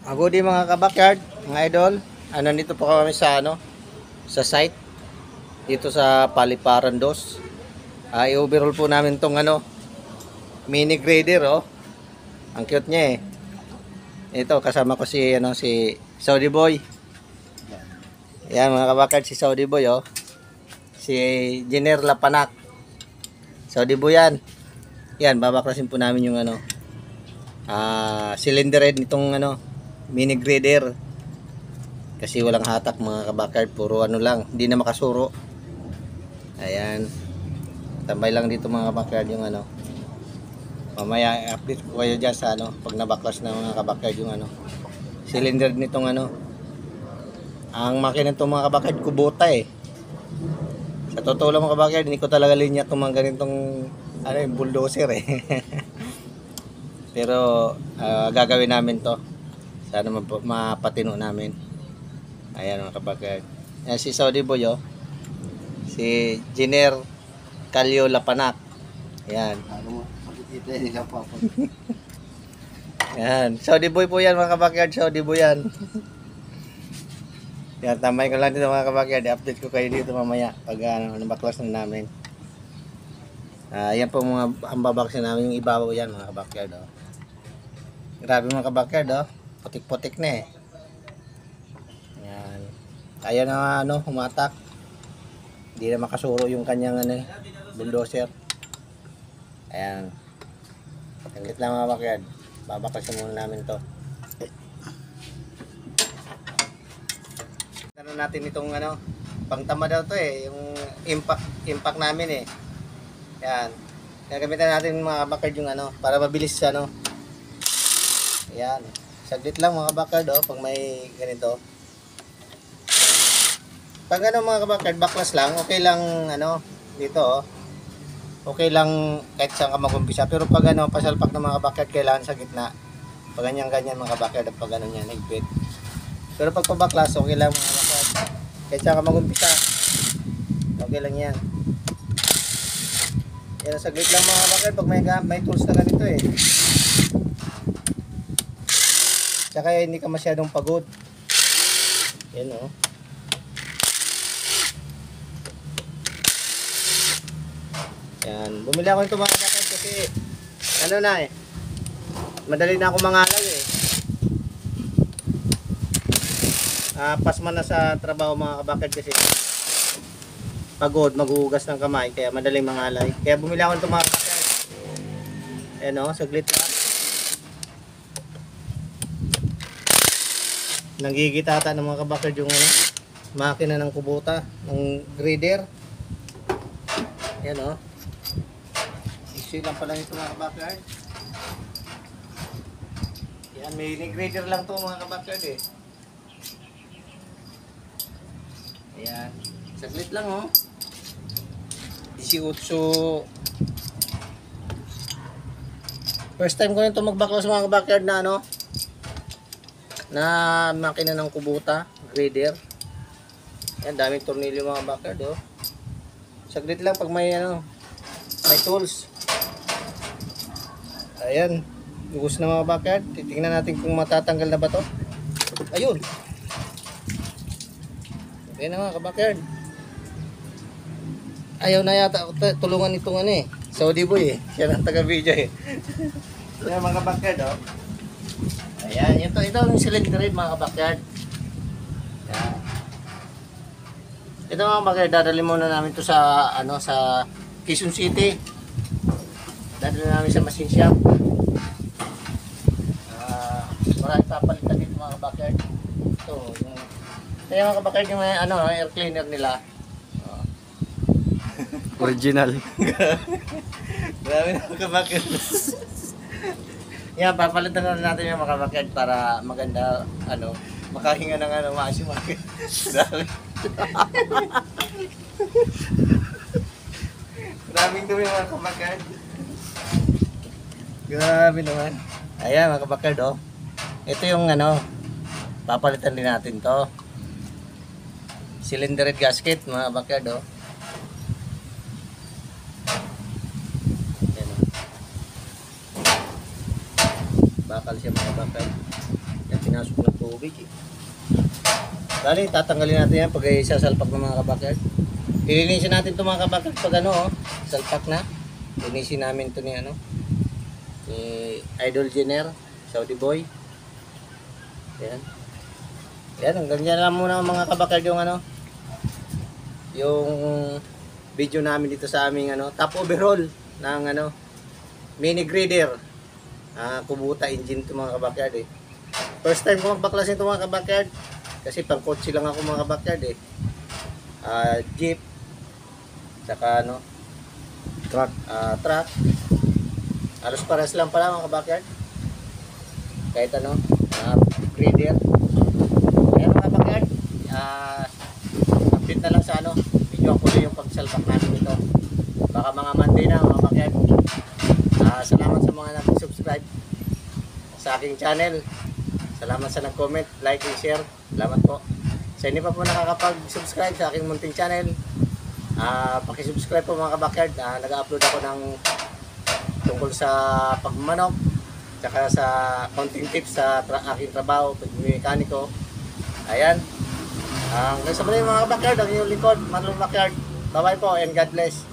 Ako di mga kabakyard, mga idol. Nandito po kami sa sa site dito sa Paliparan Dos. I-overhaul po namin tong mini grader oh. Ang cute niya eh. Ito kasama ko si Saudi Boy. Yan mga kabakyard, si Saudi Boy oh. Si Jenner Lapanak. Saudi Boy yan. Yan babaklasin po namin yung cylinder head nitong mini grader. Kasi walang hatak mga kabakyard, puro lang, hindi na makasuro. Ayan. Tambay lang dito mga kabakyard yung mamaya i-update ko kayo dyan sa pag nabaklas na mga kabakyard yung cylinder nitong ang makina nitong mga kabakyard kubota eh. Sa totoo lang mga kabakyard, hindi ko talaga linya itong mga ganitong yung bulldozer eh. Pero gagawin namin to. Sana mapatino namin. Ayan mga kabakyard. Ayan si Saudi Boy oh. Si Jenner Calio Lapanak. Ayan. Ayan. Saudi Boy po yan mga kabakyard. Saudi Boy yan. Yan, tamay ko lang dito mga kabakyard. I-update ko kayo dito mamaya pag nabaklas na namin. Yan po ang babaksin namin yung ibabaw yan mga kabakyard oh. Grabe mga kabakyard oh. Putik-putik na eh. Yan. Ayaw na humatak. Hindi na makasuro yung kanyang bulldozer. Ayan. Tanglit lang mga kabakyard. Babaklasin muna namin to. Natin itong pangtama daw to eh. Yung impact namin eh. Yan. Gagamitan natin mga kabakyard yung para mabilis Ayan. Saglit lang mga kabakyard oh, pag may ganito. Pag mga kabakyard, baklas lang, okay lang dito oh. Okay lang kahit saan ka mag-umpisa. Pero pag pasalpak ng mga kabakyard, kailangan sa gitna. Pag ganyan mga kabakyard, pag yan, higpit. Pero pag pabaklas, okay lang mga kabakyard. Kahit saan ka mag-umpisa. Okay lang yan. Yan, saglit lang mga kabakyard, pag may tools na ganito eh. Tsaka hindi ka masyadong pagod. Yan oh. Yan. Bumili ako nito mga kabakyard kasi na eh. Madali na ako mangalan eh. Pasman na sa trabaho mga kabakyard kasi pagod, maghuhugas ng kamay kaya madaling mangalay. Kaya bumili ako nito mga kabakyard. Yan oh, saglit lang. Nanggigitata ng mga kabakyard yung makina ng kubota ng grader. Yan oh. Issue lang pala ito mga kabakyard. Yan, mini grader lang to mga kabakyard eh. Ayan. Saglit lang oh. 18. First time ko nito magbaklas mga kabakyard na na makina ng kubota, grader. Yan, daming tornilyo mga kabakyard oh. Saglit lang pag may may tools. Ayan. Lugos na mga kabakyard. Titingnan natin kung matatanggal na ba to. Ayun. Okay na mga kabakyard. Ayaw na yata tulungan itong Saudi Boy eh. Siya ang taga-video eh. Ayan mga kabakyard oh. Ayan, ito yung cylinder head mga kabakyard. Ayan. Ito mga kabakyard, dadali muna namin to sa sa Quezon City. Dadali namin sa machine shop. Marami papalitan dito mga kabakyard. Ito, yung mga kabakyard yung air cleaner nila. Oh. Original. Grabe na mga kabakyard. Yan, papalitan na natin yung mga kabakyard para maganda, makahinga ng maayos yung mga grabe. Maraming dumi mga kabakyard. Grabe naman. Ayan mga kabakyard oh. Ito yung papalitan din natin to. Cylinder head gasket mga kabakyard oh. Ayan oh. Bakal siya mga kabakyard. Yan, pinasok ng tubig eh. Dali, tatanggalin natin yan pag isasalpak ng mga kabakyard. Ilinisin natin ito mga kabakyard pag ano, oh, salpak na. Linisin namin ito ni ano, ni Idol Jenner, Saudi Boy. Yan. Yan, hanggang dyan lang muna mga kabakyard yung ano, yung video namin dito sa aming ano, top overhaul ng ano, mini grader. Kubota engine ito mga kabakyard eh. First time ko magbaklasin ito mga kabakyard. Kasi pang kotse lang ako mga kabakyard eh. Jeep. Saka ano, truck. Halos pares lang pala mga kabakyard. Kahit ano, grader. Ayan mga kabakyard. Update na lang sa ano, video ako yung pagsalpak namin ito. Baka mga Monday na mga kabakyard. Salamat sa mga nag-subscribe sa aking channel. Salamat sa nag-comment, like, and share. Salamat po. Sa hindi pa po nakakapag-subscribe sa aking munting channel, paki-subscribe po mga kabakyard. Nag-upload ako ng tungkol sa pagmamanok, tsaka sa counting tips sa aking trabaho, pag-mekaniko. Ayan. Hanggang sa muli mga kabakyard, ang inyong lingkod, Manlong Backyard. Bye bye po and God bless.